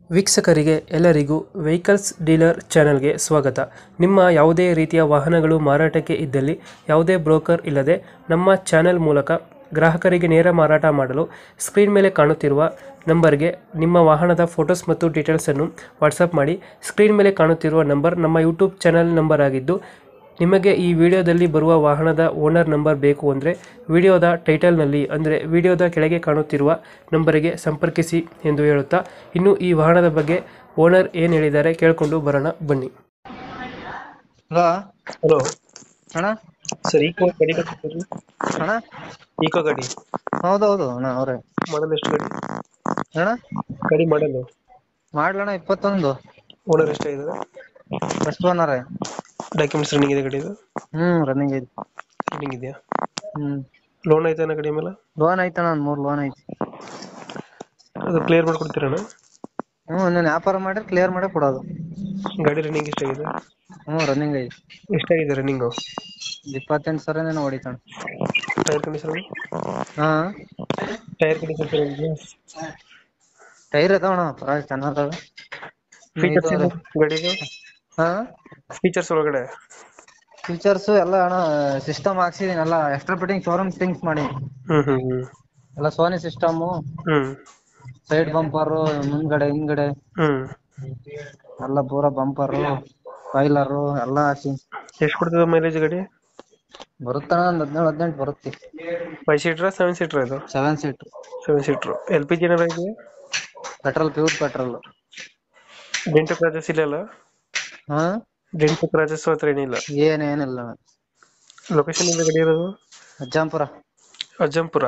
ವೀಕ್ಷಕರಿಗೆ ಎಲ್ಲರಿಗೂ vehicles dealer ಚಾನೆಲ್ಗೆ ಸ್ವಾಗತ. ನಿಮ್ಮ ಯಾವುದೇ ರೀತಿಯ ವಾಹನಗಳು ಮಾರಾಟಕ್ಕೆ ಇದ್ದಲ್ಲಿ ಯಾವುದೇ ಬ್ರೋಕರ್ ಇಲ್ಲದೆ ನಮ್ಮ ಚಾನೆಲ್ ಮೂಲಕ ಗ್ರಾಹಕರಿಗೆ ನೇರ ಮಾರಾಟ ಮಾಡಲು ಸ್ಕ್ರೀನ್ ಮೇಲೆ ಕಾಣುತ್ತಿರುವ ನಂಬರ್ಗೆ ನಿಮ್ಮ ವಾಹನದ ಫೋಟೋಸ್ ಮತ್ತು ಡೀಟೇಲ್ಸನ್ನು ವಾಟ್ಸಪ್ ಮಾಡಿ. ಸ್ಕ್ರೀನ್ ಮೇಲೆ ಕಾಣುತ್ತಿರುವ ನಂಬರ್ ನಮ್ಮ ಯೂಟ್ಯೂಬ್ ಚಾನೆಲ್ ನಂಬರ್ ಆಗಿದ್ದು, ನಿಮಗೆ ಈ ವಿಡಿಯೋದಲ್ಲಿ ಬರುವ ವಾಹನದ ಓನರ್ ನಂಬರ್ ಬೇಕು ಅಂದರೆ ವಿಡಿಯೋದ ಟೈಟಲ್ನಲ್ಲಿ ಅಂದರೆ ವಿಡಿಯೋದ ಕೆಳಗೆ ಕಾಣುತ್ತಿರುವ ನಂಬರಿಗೆ ಸಂಪರ್ಕಿಸಿ ಎಂದು ಹೇಳುತ್ತಾ, ಇನ್ನು ಈ ವಾಹನದ ಬಗ್ಗೆ ಓನರ್ ಏನು ಹೇಳಿದ್ದಾರೆ ಕೇಳಿಕೊಂಡು ಬರೋಣ ಬನ್ನಿ. ಹಲೋ ಹಲೋ ಅಣ್ಣ. ಸರ್, ಈಕೋ ಗಾಡಿ ಕಳಿಸ್ಕೊಡ್ರಿ. ಅಣ್ಣ ಈಕೋ ಗಾಡಿ ಹೌದೌದು ಅಣ್ಣ ಅವರೇ. ಮಾಡಲ್ ಎಷ್ಟು ಗಾಡಿ? ಅಣ್ಣ ಗಾಡಿ ಮಾಡಲು ಮಾಡ್ಲಣ್ಣ 21 ಓನರ್ ಎಷ್ಟಾಗಿದ್ದಾರೆ? First owner. ಡಾಕ್ಯುಮೆಂಟ್ಸ್ ರನ್ನಿಂಗ್ ಇದೆ ಗಾಡಿದು? ರನ್ನಿಂಗ್ ಐತಿ. ರನ್ನಿಂಗ್ ಇದೆಯಾ? ಹ್ಮ್ ಲೋನ್ ಐತೆ ಗಾಡಿ ಮೇಲೆ? ಲೋನ್ ಐತಣ್ಣ, 3 ಲೋನ್ ಐತಿ. ಅದು ಕ್ಲಿಯರ್ ಮಾಡ್ಕೊಡ್ತೀರಣ್ಣ? ನೀನ್ ವ್ಯಾಪಾರ ಮಾಡಿ ಕ್ಲಿಯರ್ ಮಾಡಿ ಕೊಡೋದು. ಗಾಡಿ ರನ್ನಿಂಗ್ ಎಷ್ಟಾಗಿದೆ? ರನ್ನಿಂಗ್ ಐತಿ. ಎಷ್ಟಾಗಿದೆ ರನ್ನಿಂಗು? 28,000 ಹೊಡಿತಣ್ಣ. Tyre condition? ಹಾ ಟೈರ್ ಕಂಡೀಷನ್ ಚೆನ್ನಾಗಿದೆಯಾ? ಟೈರ್ ಅದಾವಣ್ಣ, ಪರವಾಗಿ ಚೆನ್ನಾಗದ. ಫೀಚರ್ಸ್ ಏನು ಗಾಡಿದು? ಹಾ ಫೀಚರ್ಸ್ ಒಳಗಡೆ ಫೀಚರ್ಸ್ ಎಲ್ಲ ಅಣ್ಣ ಸಿಸ್ಟಮ್ ಹಾಕ್ಸಿದೀನಿ, ಎಲ್ಲ ಎಕ್ಸ್ಟ್ರಾ ಫಿಟ್ಟಿಂಗ್ ಶೋರೂಮ್ ಥಿಂಗ್ಸ್ ಮಾಡಿ. ಹ್ಮ್ ಎಲ್ಲ ಸೋನಿ ಸಿಸ್ಟಮ್, ಹ್ಮ್ ಸೈಡ್ ಬಂಪರ್, ಮುಂದ್ಗಡೆ ಹಿಂದ್ಗಡೆ ಹ್ಮ್ ಎಲ್ಲ ಪೂರಾ ಬಂಪರ್, ಫೈಲರ್ ಎಲ್ಲ ಹಾಕಿ. ಎಷ್ಟು ಕೊಡ್ತದ ಮೈಲೇಜ್ ಗಾಡಿ? ಬರುತ್ತಣ್ಣ, ಒಂದ್ 17-18 ಬರುತ್ತೆ. 5 ಸೀಟರ್ 7 ಸೀಟರ್? ಇದು 7 ಸೀಟ್ 7 ಸೀಟರ್. LPG ಏನಾರ ಇದೆಯಾ? Petrol, pure petrol. Dent scratches ಇಲ್ಲ ಅಲ್ಲ? ಹಾ ಡೆಂಟು ಕ್ರಾಚಸ್ ಹತ್ರ ಏನಿಲ್ಲ? ಏನಿಲ್ಲ. ಲೊಕೇಶನ್ ಇಂದ ಗಾಡಿ ಇರೋದು? ಅಜ್ಜಂಪುರ. ಅಜ್ಜಂಪುರ.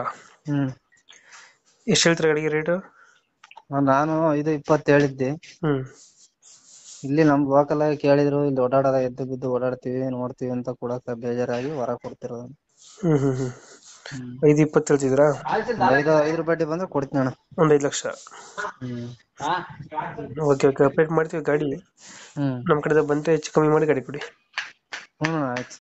ಎಷ್ಟು ಹೇಳ್ತಾರೆ ಗಾಡಿಗೆ ರೇಟ್? ನಾನು 5-20 ಹೇಳಿದ್ದೆ. ಹ್ಮ್ ಇಲ್ಲಿ ನಮ್ ಲೋಕಲ್ ಆಗಿ ಕೇಳಿದ್ರು, ಇಲ್ಲಿ ಓಡಾಡದ ಎದ್ದು ಬಿದ್ದು ಓಡಾಡ್ತೀವಿ ನೋಡ್ತೀವಿ ಅಂತ ಕೊಡಕ ಬೇಜಾರಾಗಿ ಹೊರ ಕೊಡ್ತಿರೋದು. ಹ್ಮ್ 5-20 ಹೇಳ್ತಿದ್ರಾ? 5 ಬಡ್ಡಿ ಬಂದ್ರೆ ಕೊಡ್ತೀನಿ ಅಣ್ಣ. ಒಂದ್ 5 ಲಕ್ಷ. ಓಕೆ ಅಪ್ಡೇಟ್ ಮಾಡ್ತೀವಿ ಗಾಡಿ. ನಮ್ ಕಡೆ ಬಂದ್ರೆ ಹೆಚ್ಚು ಕಮ್ಮಿ ಮಾಡಿ ಗಾಡಿ ಕೊಡಿ. ಆಯ್ತು.